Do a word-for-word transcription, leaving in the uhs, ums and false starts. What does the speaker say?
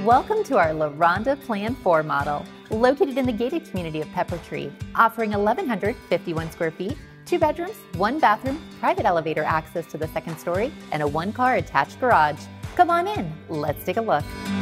Welcome to our Ronda Plan four model, located in the gated community of Peppertree, offering one thousand one hundred fifty-one square feet, two bedrooms, one bathroom, private elevator access to the second story, and a one-car attached garage. Come on in, let's take a look.